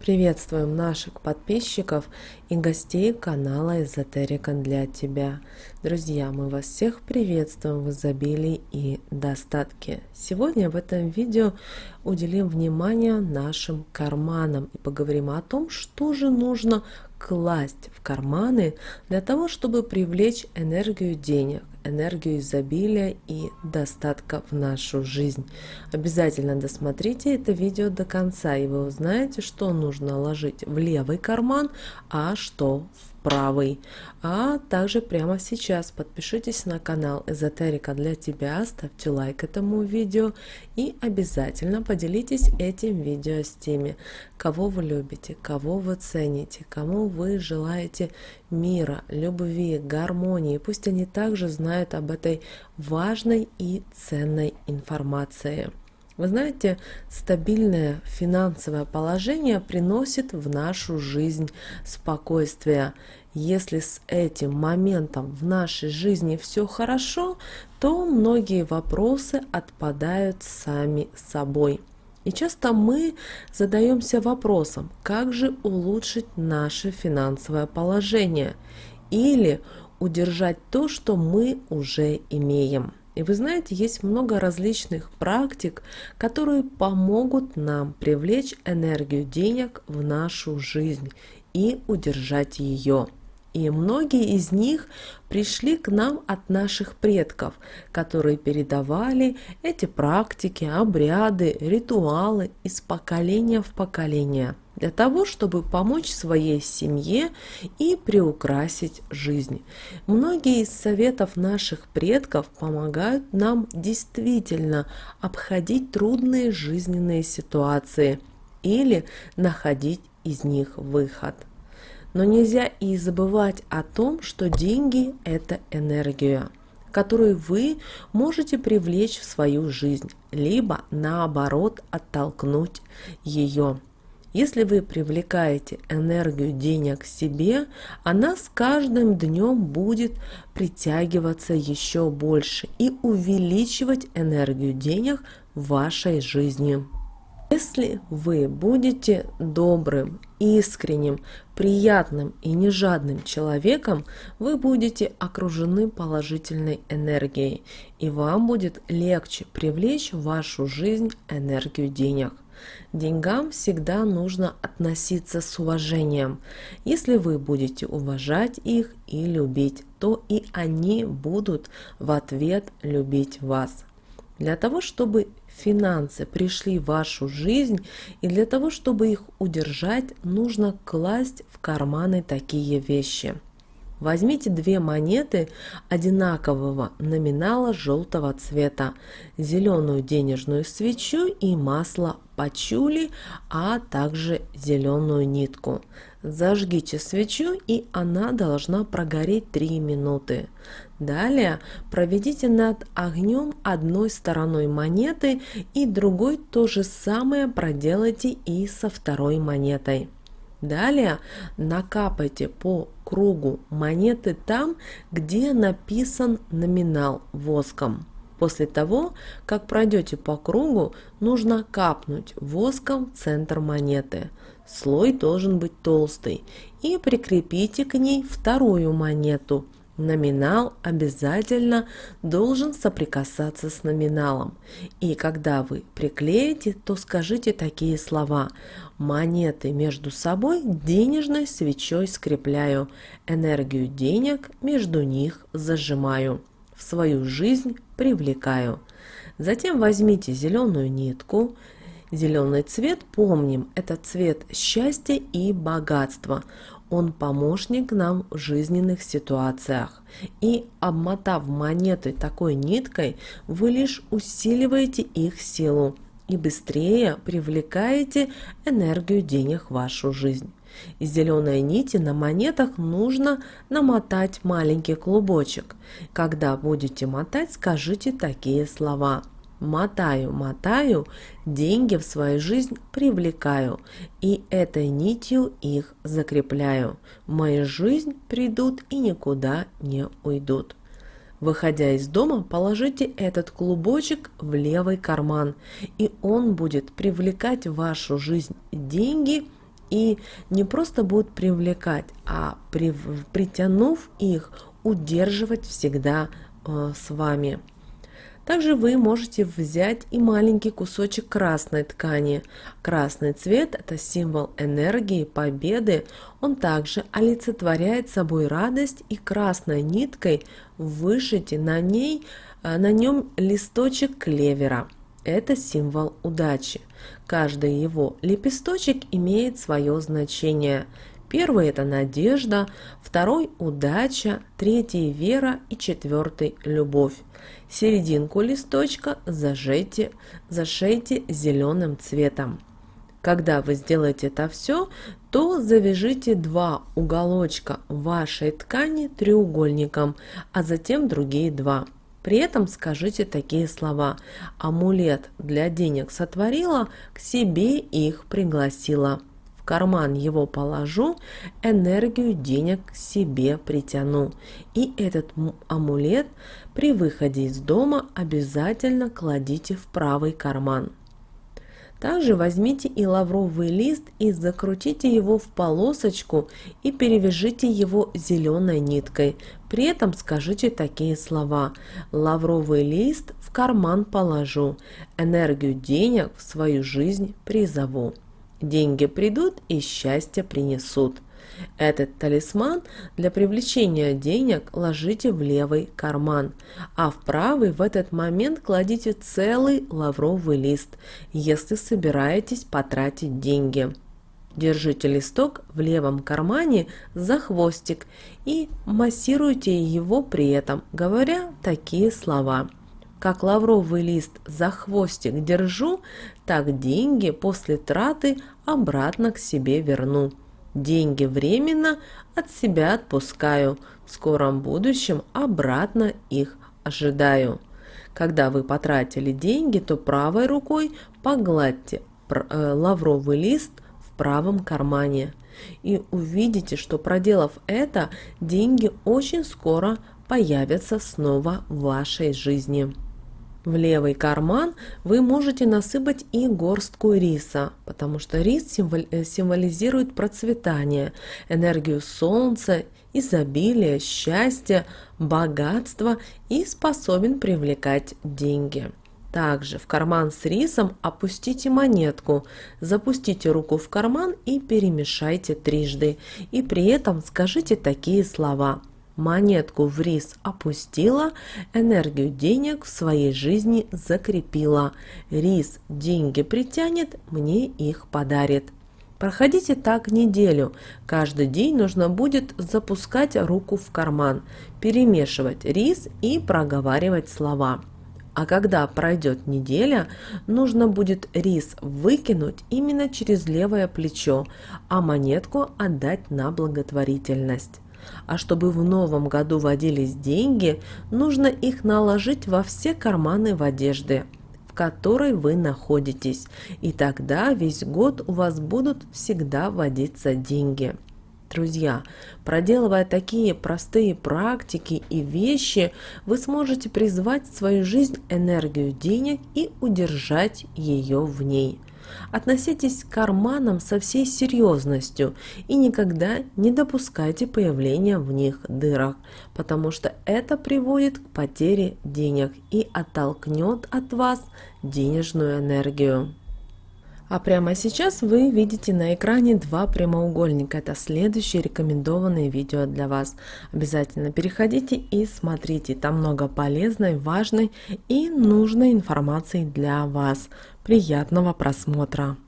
Приветствуем наших подписчиков и гостей канала Эзотерика для тебя. Друзья, мы вас всех приветствуем в изобилии и достатке. Сегодня в этом видео уделим внимание нашим карманам и поговорим о том, что же нужно класть в карманы для того, чтобы привлечь энергию денег, энергию изобилия и достатка в нашу жизнь. Обязательно досмотрите это видео до конца, и вы узнаете, что нужно ложить в левый карман, а что в правый. А также прямо сейчас подпишитесь на канал Эзотерика для тебя, ставьте лайк этому видео и обязательно поделитесь этим видео с теми, кого вы любите, кого вы цените, кому вы желаете мира, любви, гармонии. Пусть они также знают об этой важной и ценной информации. Вы знаете, стабильное финансовое положение приносит в нашу жизнь спокойствие. Если с этим моментом в нашей жизни все хорошо, то многие вопросы отпадают сами собой. И часто мы задаемся вопросом, как же улучшить наше финансовое положение или удержать то, что мы уже имеем. И вы знаете, есть много различных практик, которые помогут нам привлечь энергию денег в нашу жизнь и удержать ее. И многие из них пришли к нам от наших предков, которые передавали эти практики, обряды, ритуалы из поколения в поколение, для того, чтобы помочь своей семье и приукрасить жизнь. Многие из советов наших предков помогают нам действительно обходить трудные жизненные ситуации или находить из них выход. Но нельзя и забывать о том, что деньги – это энергия, которую вы можете привлечь в свою жизнь, либо наоборот оттолкнуть ее. Если вы привлекаете энергию денег к себе, она с каждым днем будет притягиваться еще больше и увеличивать энергию денег в вашей жизни. Если вы будете добрым, искренним, приятным и нежадным человеком, вы будете окружены положительной энергией, и вам будет легче привлечь в вашу жизнь энергию денег. Деньгам всегда нужно относиться с уважением. Если вы будете уважать их и любить, то и они будут в ответ любить вас. Для того, чтобы финансы пришли в вашу жизнь, и для того, чтобы их удержать, нужно класть в карманы такие вещи. Возьмите две монеты одинакового номинала желтого цвета, зеленую денежную свечу и масло пачули, а также зеленую нитку. Зажгите свечу, и она должна прогореть 3 минуты. Далее проведите над огнем одной стороной монеты и другой то же самое проделайте и со второй монетой. Далее накапайте по кругу монеты там, где написан номинал воском. После того, как пройдете по кругу, нужно капнуть воском в центр монеты. Слой должен быть толстый. И прикрепите к ней вторую монету. Номинал обязательно должен соприкасаться с номиналом. И когда вы приклеите, то скажите такие слова: монеты между собой денежной свечой скрепляю, энергию денег между них зажимаю, в свою жизнь привлекаю. Затем возьмите зеленую нитку. Зеленый цвет, помним, это цвет счастья и богатства. Он помощник нам в жизненных ситуациях. И обмотав монеты такой ниткой, вы лишь усиливаете их силу и быстрее привлекаете энергию денег в вашу жизнь. Из зеленой нити на монетах нужно намотать маленький клубочек. Когда будете мотать, скажите такие слова: мотаю, мотаю, деньги в свою жизнь привлекаю, и этой нитью их закрепляю. В мою жизнь придут и никуда не уйдут. Выходя из дома, положите этот клубочек в левый карман, и он будет привлекать в вашу жизнь деньги и не просто будут привлекать, а притянув их, удерживать всегда с вами. Также вы можете взять и маленький кусочек красной ткани. Красный цвет – это символ энергии, победы. Он также олицетворяет собой радость, и красной ниткой вышите на нем листочек клевера. Это символ удачи. Каждый его лепесточек имеет свое значение. Первый – это надежда, второй – удача, третий – вера и четвертый – любовь. Серединку листочка зашейте зеленым цветом. Когда вы сделаете это все, то завяжите 2 уголочка вашей ткани треугольником, а затем другие 2. При этом скажите такие слова: «Амулет для денег сотворила, к себе их пригласила. В карман его положу, энергию денег к себе притяну». И этот амулет при выходе из дома обязательно кладите в правый карман. Также возьмите и лавровый лист и закрутите его в полосочку и перевяжите его зеленой ниткой. При этом скажите такие слова: «Лавровый лист в карман положу, энергию денег в свою жизнь призову. Деньги придут и счастье принесут». Этот талисман для привлечения денег ложите в левый карман, а в правый в этот момент кладите целый лавровый лист, если собираетесь потратить деньги. Держите листок в левом кармане за хвостик и массируйте его при этом, говоря такие слова: «Как лавровый лист за хвостик держу, так деньги после траты обратно к себе верну. Деньги временно от себя отпускаю, в скором будущем обратно их ожидаю». Когда вы потратили деньги, то правой рукой погладьте лавровый лист в правом кармане. И увидите, что, проделав это, деньги очень скоро появятся снова в вашей жизни. В левый карман вы можете насыпать и горстку риса, потому что рис символизирует процветание, энергию солнца, изобилие, счастье, богатство и способен привлекать деньги. Также в карман с рисом опустите монетку, запустите руку в карман и перемешайте трижды. И при этом скажите такие слова: «Монетку в рис опустила, энергию денег в своей жизни закрепила. Рис деньги притянет, мне их подарит». Проходите так неделю. Каждый день нужно будет запускать руку в карман, перемешивать рис и проговаривать слова. А когда пройдет неделя, нужно будет рис выкинуть именно через левое плечо, а монетку отдать на благотворительность. А чтобы в новом году водились деньги, нужно их наложить во все карманы в одежде, в которой вы находитесь, и тогда весь год у вас будут всегда водиться деньги. Друзья, проделывая такие простые практики и вещи, вы сможете призвать в свою жизнь энергию денег и удержать ее в ней. Относитесь к карманам со всей серьезностью и никогда не допускайте появления в них дырок, потому что это приводит к потере денег и оттолкнет от вас денежную энергию. А прямо сейчас вы видите на экране 2 прямоугольника. Это следующие рекомендованные видео для вас. Обязательно переходите и смотрите. Там много полезной, важной и нужной информации для вас. Приятного просмотра!